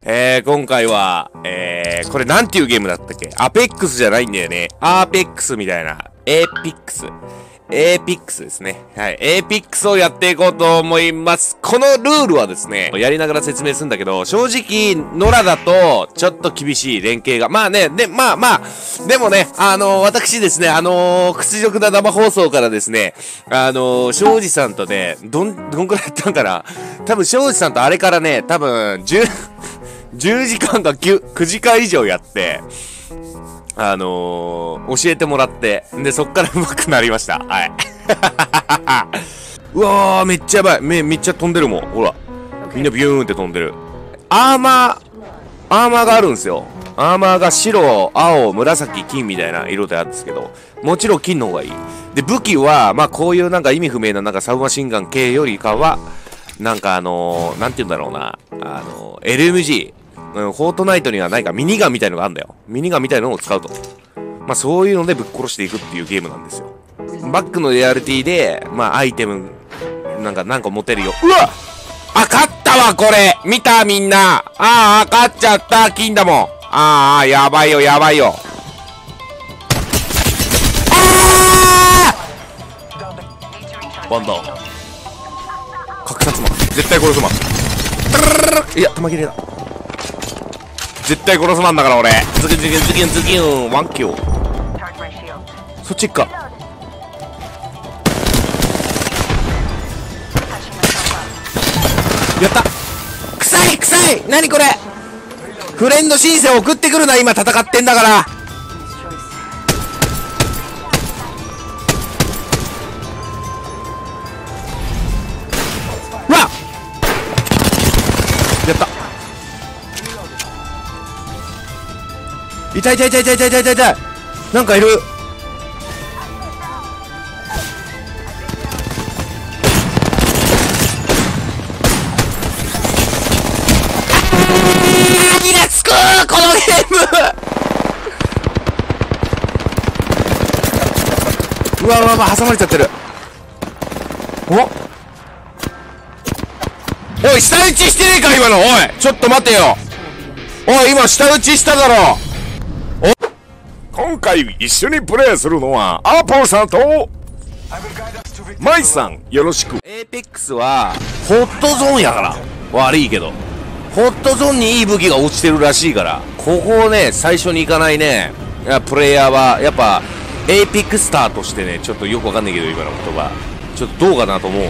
今回は、これなんていうゲームだったっけ？アペックスじゃないんだよね。アーペックスみたいな。エーピックス。エーピックスですね。はい。エーピックスをやっていこうと思います。このルールはですね、やりながら説明するんだけど、正直、野良だと、ちょっと厳しい連携が。まあね、でもね、私ですね、屈辱な生放送からですね、庄司さんとね、どんくらいやったんかな？多分、庄司さんとあれからね、多分、10時間か9時間以上やって、教えてもらって、で、そっから上手くなりました。はい。うわー、めっちゃやばい。めっちゃ飛んでるもん。ほら。みんなビューンって飛んでる。アーマーがあるんですよ。アーマーが白、青、紫、金みたいな色であるんですけど、もちろん金の方がいい。で、武器は、まあ、こういうなんか意味不明ななんかサブマシンガン系よりかは、なんかなんて言うんだろうな。LMG。フォートナイトにはないかミニガンみたいのがあるんだよ。ミニガンみたいなのを使うと。まあそういうのでぶっ殺していくっていうゲームなんですよ。バックのリアリティで、まあアイテム、なんか持てるよ。うわあ、勝ったわこれ見たみんな勝っちゃった金だもんやばいよやばいよワンダウン格殺魔絶対殺す魔いや弾切れだ絶対殺すまんだから俺ズキンワンキューそっち行くかやった臭い何これフレンド申請送ってくるな今戦ってんだからうわっやった痛いなんかいる何がつくこのゲームうわ挟まれちゃってるおい下打ちしてねえか今のおいちょっと待てよおい今下打ちしただろ今回一緒にプレイするのはアポさんとマイさんよろしく。エーペックスはホットゾーンやから悪いけどホットゾーンにいい武器が落ちてるらしいからここをね最初に行かないねプレイヤーはやっぱエーペックスターとしてねちょっとよくわかんないけど今の言葉ちょっとどうかなと思う。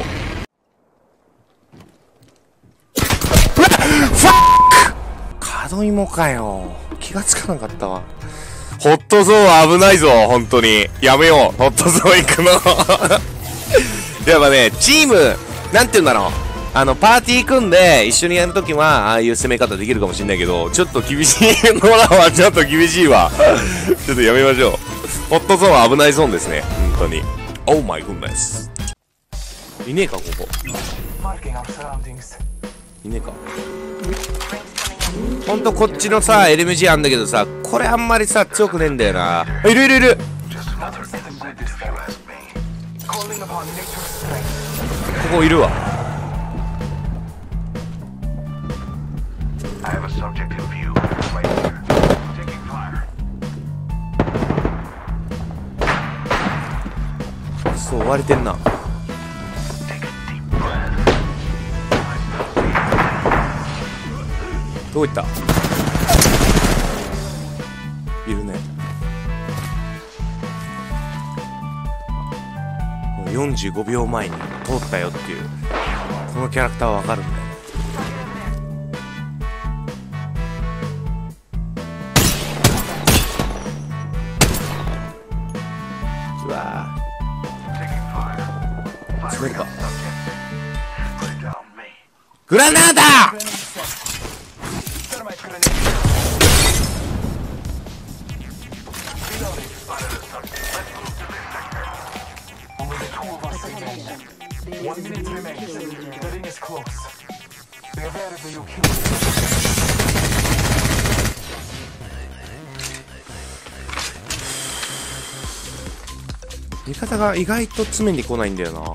ファック門芋かよ気がつかなかったわ。ホットゾーンは危ないぞ、本当に。やめよう、ホットゾーン行くの。やっぱね、チーム、なんて言うんだろう。パーティー組んで、一緒にやるときは、ああいう攻め方できるかもしれないけど、ちょっと厳しい。ノラはちょっと厳しいわ。ちょっとやめましょう。ホットゾーンは危ないゾーンですね、本当に。Oh my goodness。いねえか、ここ。いねえか。ほんとこっちのさ LMG あんだけどさこれあんまりさ強くねえんだよな。いるここいるわ。そう追われてんな。どこ行った？いるね。もう45秒前に通ったよっていうこのキャラクターはわかるんだよ。うわぁ滑るかグラナーダ味方が意外と詰めに来ないんだよな。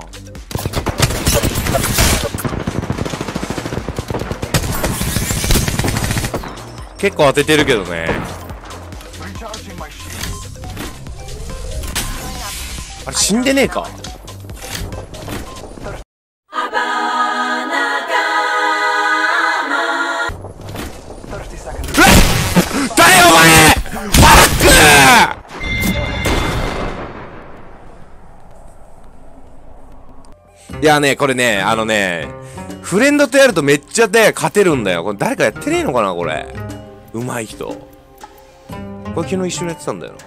結構当ててるけどね。あれ死んでねえか。誰お前バック。いやね、これね、フレンドとやるとめっちゃで勝てるんだよ。これ誰かやってねえのかなこれ。上手い人。これ昨日一緒にやってたんだよ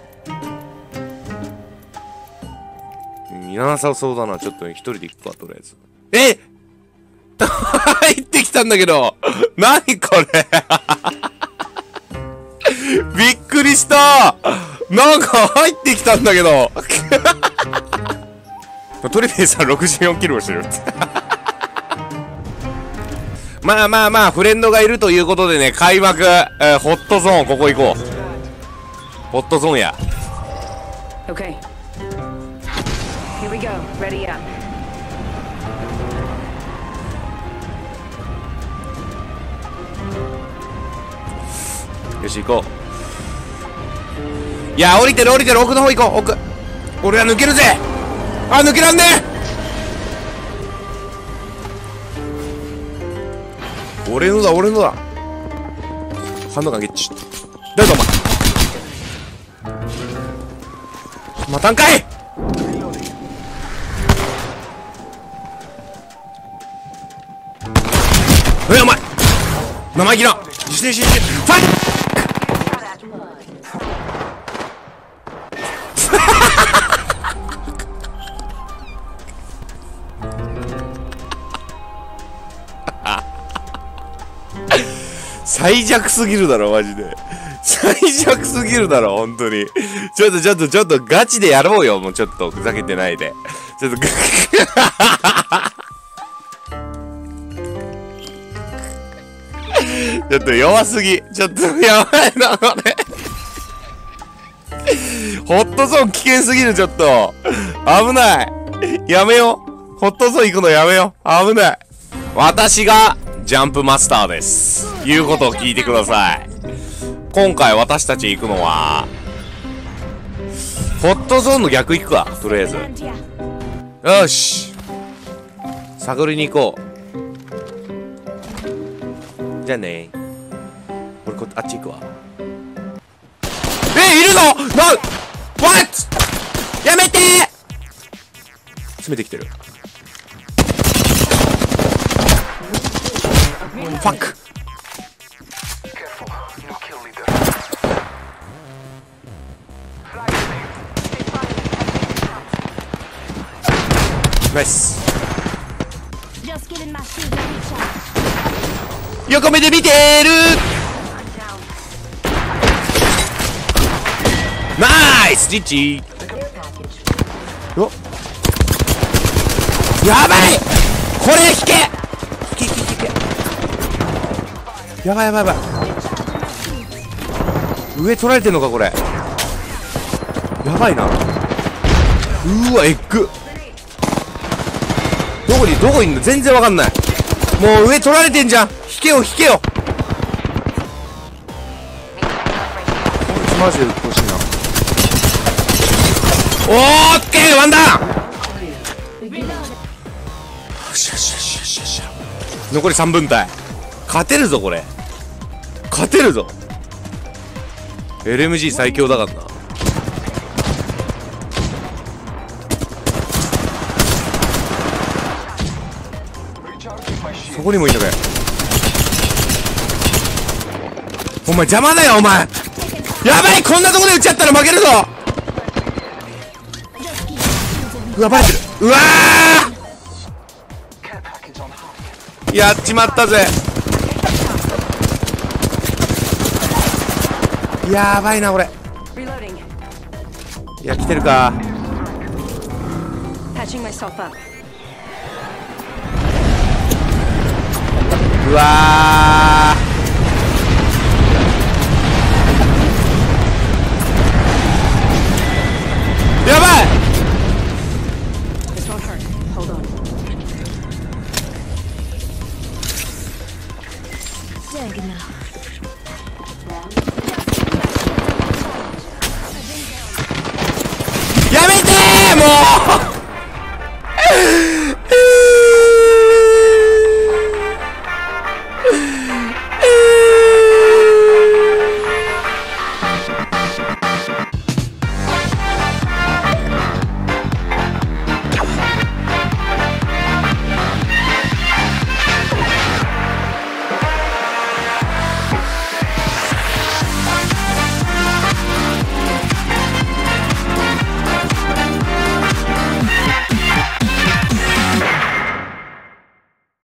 な。いらなさそうだな。ちょっと一人で行くか、とりあえず。え入ってきたんだけど何これびっくりしたなんか入ってきたんだけどトリフェイさん64キロをしてるまあまあまあ、フレンドがいるということでね、開幕、ホットゾーン、ここ行こう。ホットゾーンや。 Okay. Here we go. Ready up. よし、行こう。いや、降りてる、奥の方行こう、奥。俺は抜けるぜ。あ、抜けらんねえ。俺のだ。ハンドガンゲッチ。誰だお前。またんかい。お前生意気なファイト最弱すぎるだろマジで。最弱すぎるだろ本当に。ちょっとガチでやろうよ。もうちょっとふざけてないで。ちょっとちょっと弱すぎ。ちょっとやばいなこれ。ホットゾーン危険すぎる。ちょっと危ない。やめよう。ホットゾーン行くのやめよう。危ない。私がジャンプマスターです。言うことを聞いてください。今回私たち行くのはホットゾーンの逆行くか。とりあえずよし探りに行こう。じゃあね。俺あっち行くわ。いるのWhat? やめて詰めてきてる。ファック。ナイス。横目で見てる。ナイスリッチ。おやばいこれ引けやばい上取られてんのかこれ。やばいな。うわエッグどこいんの全然わかんない。もう上取られてんじゃん。引けよマジでうっとうしいな。オーケーワンダウン。よし残り3分隊。勝てるぞこれ。LMG 最強だからな。そこにもいいのかよ。お前邪魔だよお前。やばいこんなとこで撃っちゃったら負けるぞ。うわバレてる。うわーやっちまったぜ。やばいな俺。いや来てるか。うわーやばい。 お